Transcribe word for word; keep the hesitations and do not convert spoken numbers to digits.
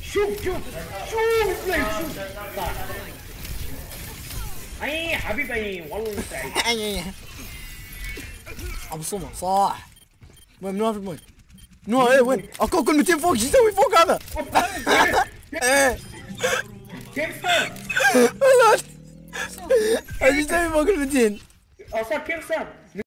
شوف شوف شوف ليش شوف صح. اي حبيبي والله سعيد. ابو صمة صح. وين من وين في المويه؟ من وين ايه وين؟ اكو كل مئتين فوق، شو يسوي فوق هذا؟ ايه كيف صار؟ ايش يسوي فوق ال مئتين؟ اصلا كيف صار؟